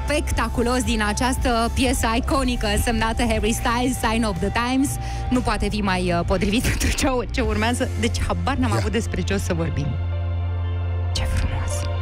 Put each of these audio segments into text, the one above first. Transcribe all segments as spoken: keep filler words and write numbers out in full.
spectaculos din această piesă iconică semnată Harry Styles, Sign of the Times. Nu poate fi mai uh, potrivit pentru ce, ce urmează. Deci habar n-am Ia. avut despre ce o să vorbim. Ce frumos!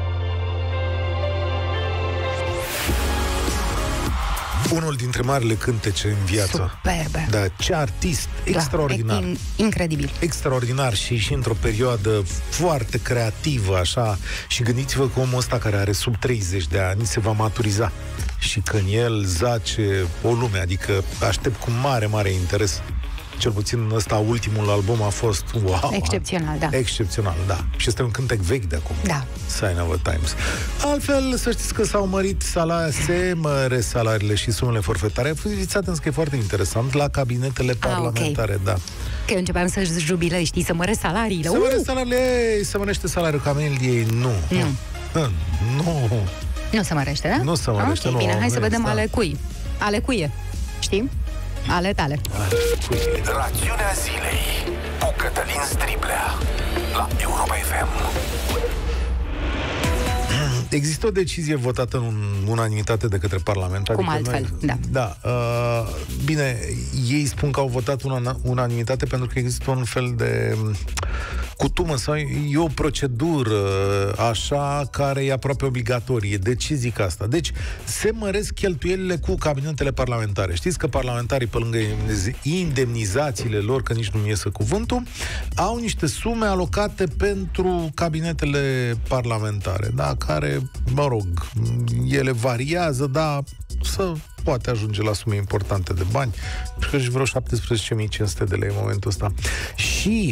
Unul dintre marile cântece în viață. Superbe! Da, ce artist extraordinar. Da, in, incredibil. Extraordinar și și într-o perioadă foarte creativă, așa. Și gândiți-vă că omul ăsta care are sub treizeci de ani se va maturiza. Și că în el zace o lume, adică aștept cu mare, mare interes. Cel puțin ăsta, ultimul album a fost wow, excepțional, da. Excepțional, da. Și este un cântec vechi de acum. Da. Sign of the Times. Altfel, să știți că s-au mărit salari, se măresc salariile și sumele forfetare. Fiți atenți că e foarte interesant la cabinetele parlamentare, okay. da. Că eu începeam să jubilă, știi, să măresc salariile. Să uh! măresc salariile, să mărește salariul Camelie, nu. Nu. Nu. Nu. Nu se mărește, da? Nu se mărește, okay, nu. Bine, hai nu să vedem da. ale cui. Ale cuie. Știi? Ale tale. Rațiunea zilei cu Cătălin Striblea la Europa F M. Există o decizie votată în unanimitate de către Parlament. Cum adică altfel, noi, da. Da. Uh, bine, ei spun că au votat una, unanimitate pentru că există un fel de cutumă sau e o procedură așa care e aproape obligatorie. De ce zic asta? Deci se măresc cheltuielile cu cabinetele parlamentare. Știți că parlamentarii, pe lângă indemnizațiile lor, că nici nu-mi iese cuvântul, au niște sume alocate pentru cabinetele parlamentare, da? Care, mă rog, ele variază, dar să poate ajunge la sume importante de bani, pentru că și vreo șaptesprezece mii cinci sute de lei în momentul ăsta. Și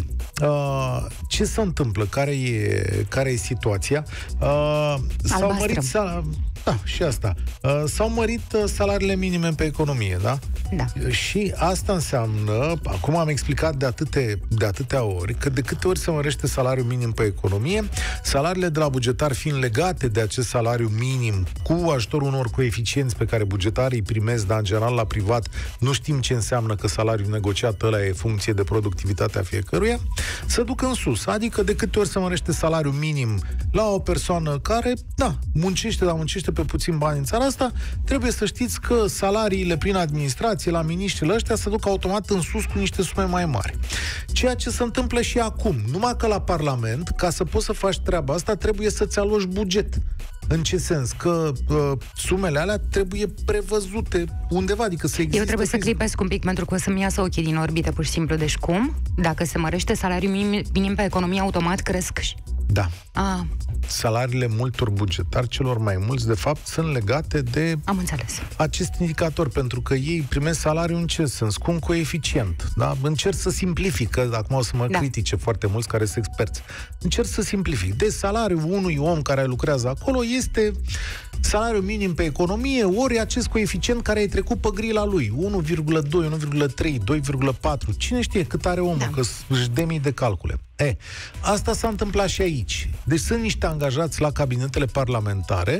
uh, ce se întâmplă? Care e, care e situația? Uh, s-au mărit sal- da, și asta. Uh, s-au mărit uh, salariile minime pe economie, da? Da. Și asta înseamnă, acum am explicat de, atâte, de atâtea ori, că de câte ori se mărește salariul minim pe economie, salariile de la bugetar fiind legate de acest salariu minim cu ajutorul unor coeficienți pe care bugetarii primesc, dar în general la privat nu știm ce înseamnă că salariul negociat ăla e funcție de productivitatea fiecăruia, să ducă în sus. Adică de câte ori se mărește salariul minim la o persoană care, da, muncește, dar muncește pe puțin bani în țara asta, trebuie să știți că salariile prin administrație la miniștrile ăștia se duc automat în sus cu niște sume mai mari. Ceea ce se întâmplă și acum. Numai că la Parlament, ca să poți să faci treaba asta, trebuie să-ți aloci buget. În ce sens? Că uh, sumele alea trebuie prevăzute undeva, adică să existe... Eu trebuie să clipesc un pic pentru că o să-mi iasă ochii din orbită, pur și simplu. Deci cum? Dacă se mărește salariul minim, minim pe economie, automat cresc și... Da. Ah. Salariile multor bugetari, celor mai mulți, de fapt, sunt legate de Am înțeles. acest indicator, pentru că ei primesc salariul în ce sens? Cu un coeficient. Da? Încerc să simplific, că acum o să mă da. critice foarte mulți care sunt experți. Încerc să simplific. Deci salariul unui om care lucrează acolo este salariul minim pe economie, ori acest coeficient care ai trecut pe grila lui. unu virgulă doi, unu virgulă trei, doi virgulă patru. Cine știe cât are omul, da. Că își dă mii de calcule. E, asta s-a întâmplat și aici. Deci sunt niște angajați la cabinetele parlamentare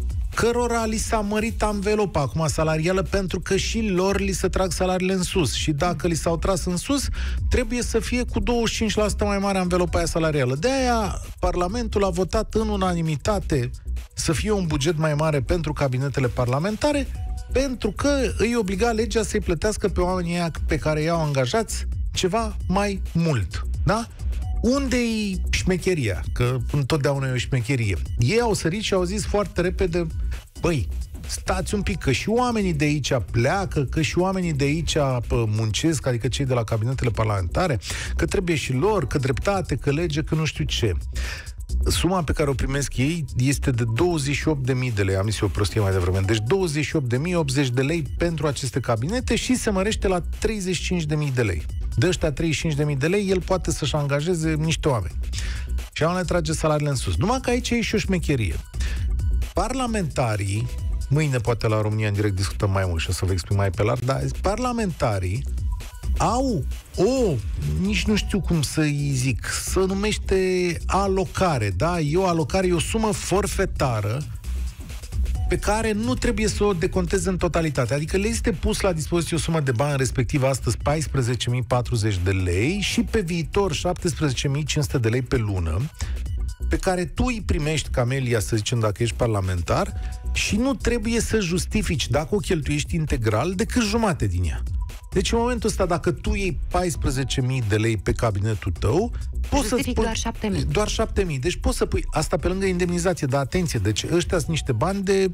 cărora li s-a mărit anvelopa acum salarială pentru că și lor li se trag salariile în sus. Și dacă li s-au tras în sus, trebuie să fie cu douăzeci și cinci la sută mai mare anvelopa aia salarială. De-aia Parlamentul a votat în unanimitate să fie un buget mai mare pentru cabinetele parlamentare, pentru că îi obliga legea să-i plătească pe oamenii aia pe care i-au angajați ceva mai mult. Da? Unde-i șmecheria? Că întotdeauna e o șmecherie. Ei au sărit și au zis foarte repede, băi, stați un pic, că și oamenii de aici pleacă, că și oamenii de aici muncesc, adică cei de la cabinetele parlamentare, că trebuie și lor, că dreptate, că lege, că nu știu ce. Suma pe care o primesc ei este de douăzeci și opt de mii de lei, am zis eu o prostie mai devreme, deci douăzeci și opt de mii optzeci de lei pentru aceste cabinete și se mărește la treizeci și cinci de mii de lei. De ăștia treizeci și cinci de mii de lei, el poate să-și angajeze niște oameni. Și oamenii trage salariile în sus. Numai că aici e și o șmecherie. Parlamentarii, mâine poate la România în direct discutăm mai mult și o să vă explic mai pe larg, dar parlamentarii au o, nici nu știu cum să-i zic, să numește alocare, da? E o alocare, e o sumă forfetară pe care nu trebuie să o deconteze în totalitate. Adică le este pus la dispoziție o sumă de bani, respectiv astăzi paisprezece mii patruzeci de lei și pe viitor șaptesprezece mii cinci sute de lei pe lună, pe care tu îi primești, Camelia, să zicem, dacă ești parlamentar, și nu trebuie să justifici dacă o cheltuiești integral decât jumate din ea. Deci în momentul ăsta, dacă tu iei paisprezece mii de lei pe cabinetul tău, poți să spui doar șapte mii. Doar șapte mii. Deci poți să pui asta pe lângă indemnizație, dar atenție, deci ăștia sunt niște bani de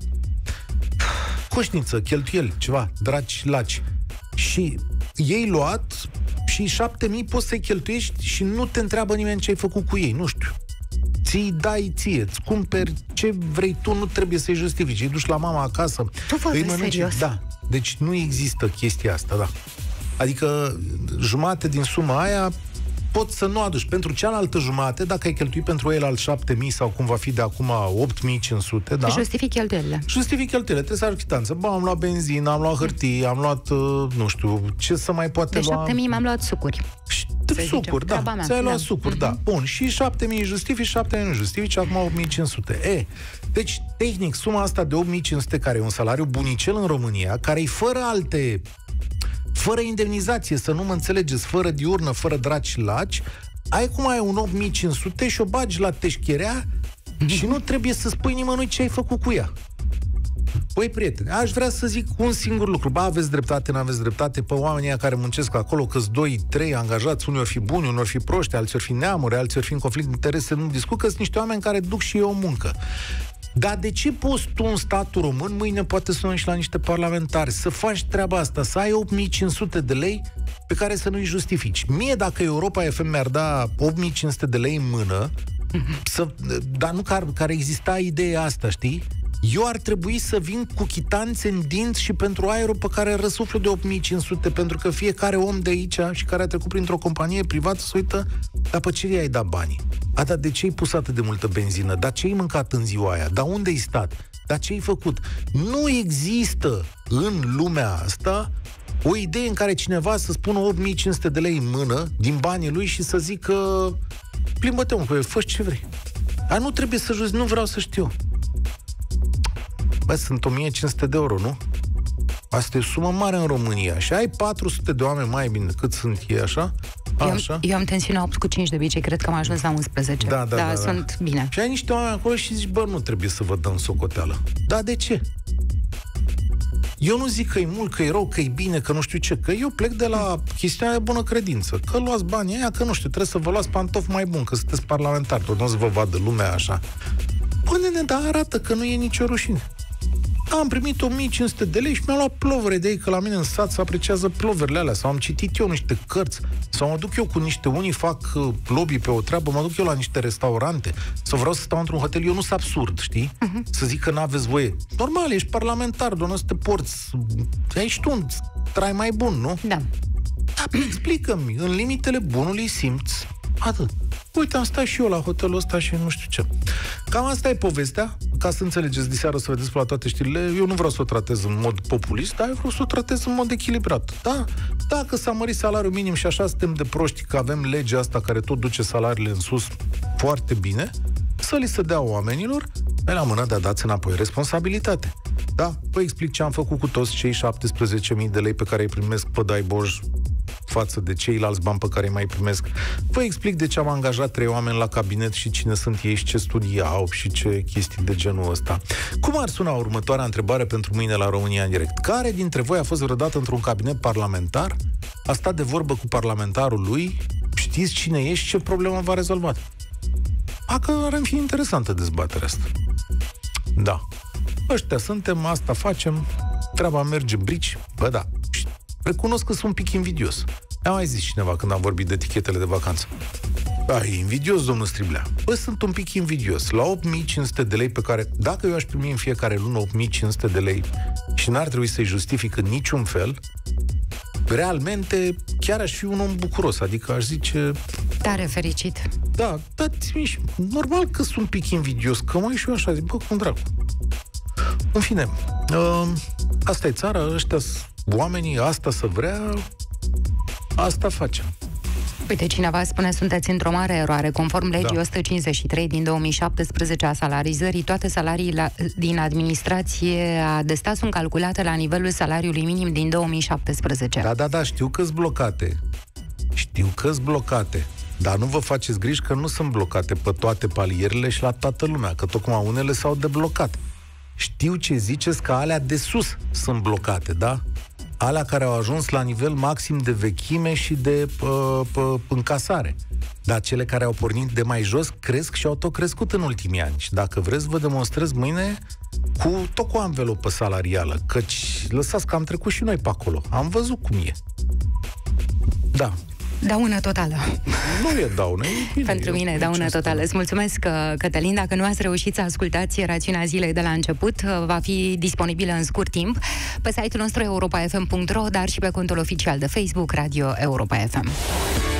coșniță, cheltuieli, ceva, draci, laci. Și ei luat și șapte mii poți să-i cheltuiești și nu te întreabă nimeni ce ai făcut cu ei, nu știu. Ți-i dai ție, îți cumperi ce vrei tu, nu trebuie să-i justifici. Îi duci la mama acasă, tu vorbești serios? Da. Deci nu există chestia asta, da. Adică jumate din suma aia poți să nu aduci. Pentru cealaltă jumate, dacă ai cheltuit pentru el al șapte mii sau cum va fi de acum opt mii cinci sute, da? Justific cheltuielile. Justific cheltuielile. Trebuie să ai chitanță. Bă, am luat benzină, am luat hârtie, am luat, nu știu, ce să mai poate de lua... De șapte mii m-am luat sucuri. Sucuri, da. Ți-ai luat sucuri, da. Bun. Și șapte mii justifici, șapte mii nu justifici, acum opt mii cinci sute. E, deci, tehnic, suma asta de opt mii cinci sute, care e un salariu bunicel în România, care e fără alte... fără indemnizație, să nu mă înțelegeți, fără diurnă, fără draci și laci, ai cum ai un opt mii cinci sute și o bagi la teșcherea și nu trebuie să spui nimănui ce ai făcut cu ea. Păi, prieteni, aș vrea să zic un singur lucru. Ba, aveți dreptate, n-aveți dreptate, pe oamenii care muncesc acolo, că-s doi, trei angajați, unii ori fi buni, unii ori fi proști, alții ori fi neamuri, alții ori fi în conflict de interese, nu discut, că sunt niște oameni care duc și ei o muncă. Dar de ce poți tu în statul român, mâine poate să și la niște parlamentari, să faci treaba asta, să ai opt mii cinci sute de lei pe care să nu-i justifici? Mie, dacă Europa F M mi-ar da opt mii cinci sute de lei în mână, să, dar nu că ar, care exista ideea asta, știi? Eu ar trebui să vin cu chitanțe în dinți și pentru aerul pe care răsuflu de opt mii cinci sute, pentru că fiecare om de aici și care a trecut printr-o companie privată se uită, dar pe ce i-ai dat banii? A, dar de ce ai pus atât de multă benzină? Dar ce ai mâncat în ziua aia? Dar unde ai stat? Dar ce ai făcut? Nu există în lumea asta o idee în care cineva să spună opt mii cinci sute de lei în mână din banii lui și să zică plimbă-te, mă, că fă ce vrei. A, nu trebuie să juzi, nu vreau să știu. Bă, sunt o mie cinci sute de euro, nu? Asta e o sumă mare în România. Și ai patru sute de oameni mai bine cât sunt ei, așa? așa? Eu, eu am tensiunea opt cu cinci de obicei, cred că am ajuns la unsprezece. Da, da, da, da, sunt da. bine. Și ai niște oameni acolo și zici, bă, nu trebuie să vă dăm socoteală. Da, de ce? Eu nu zic că e mult, că e rău, că e bine, că nu știu ce, că eu plec de la chestiunea de bună credință. Că luați banii aia, că nu știu, trebuie să vă luați pantofi mai buni, că sunteți parlamentari, tot nu să vă vadă lumea așa. Bă, nene, dar arată că nu e nicio rușine. Am primit o mie cinci sute de lei și mi-am luat plovere de ei, că la mine în sat se apreciază ploverele alea, sau am citit eu niște cărți, sau mă duc eu cu niște, unii fac lobby pe o treabă, mă duc eu la niște restaurante, sau vreau să stau într-un hotel, eu nu sunt absurd, știi? Uh-huh. Să zic că n-aveți voie. Normal, ești parlamentar, doar să te porți, ești tu un trai mai bun, nu? Da. Dar explică-mi, în limitele bunului simț, atât. Uite, am stat și eu la hotelul ăsta și nu știu ce. Cam asta e povestea. Ca să înțelegeți, diseară să vedeți la toate știrile, eu nu vreau să o tratez în mod populist, dar eu vreau să o tratez în mod echilibrat. Da? Dacă s-a mărit salariul minim și așa suntem de proști că avem legea asta care tot duce salariile în sus foarte bine, să li se dea oamenilor pe la mână de a dați înapoi responsabilitate. Da? Vă explic ce am făcut cu toți cei șaptesprezece mii de lei pe care îi primesc pe Daiboj față de ceilalți bani pe care îi mai primesc. Vă explic de ce am angajat trei oameni la cabinet și cine sunt ei și ce studii au și ce chestii de genul ăsta. Cum ar suna următoarea întrebare pentru mâine la România în direct? Care dintre voi a fost vreodată într-un cabinet parlamentar? A stat de vorbă cu parlamentarul lui? Știți cine e și ce problemă v-a rezolvat? A, că ar fi interesantă dezbaterea asta. Da. Ăștia suntem, asta facem, treaba merge brici. Bă, da. Recunosc că sunt un pic invidios. Am mai zis cineva când am vorbit de etichetele de vacanță. Da, e invidios, domnul Striblea. Bă, sunt un pic invidios. La opt mii cinci sute de lei pe care, dacă eu aș primi în fiecare lună opt mii cinci sute de lei și n-ar trebui să-i justific în niciun fel, realmente chiar aș fi un om bucuros. Adică aș zice... Tare fericit. Da, dați-mi, normal că sunt un pic invidios, că mai și eu așa zic, bă, cum dracu. În fine, uh, asta e țara, ăștia oamenii, asta să vrea, asta facem. Uite, cineva spune, sunteți într-o mare eroare. Conform legii da. o sută cincizeci și trei din două mii șaptesprezece a salarizării, toate salariile din administrație de stat sunt calculate la nivelul salariului minim din două mii șaptesprezece. Da, da, da, știu că-s blocate. Știu că-s blocate. Dar nu vă faceți griji că nu sunt blocate pe toate palierele și la toată lumea, că tocmai unele s-au deblocat. Știu ce ziceți, că alea de sus sunt blocate, da? Alea care au ajuns la nivel maxim de vechime și de pă, pă, încasare. Dar cele care au pornit de mai jos cresc și au tot crescut în ultimii ani. Și dacă vreți, vă demonstrez mâine cu tot cu o anvelopă salarială, căci lăsați că am trecut și noi pe acolo. Am văzut cum e. Da. Daună totală. Nu e daună. E bine, Pentru mine e daună totală. Îți mulțumesc, Cătălin. Dacă nu ați reușit să ascultați rațiunea zilei de la început, va fi disponibilă în scurt timp pe site-ul nostru europa f m punct r o, dar și pe contul oficial de Facebook Radio Europa F M.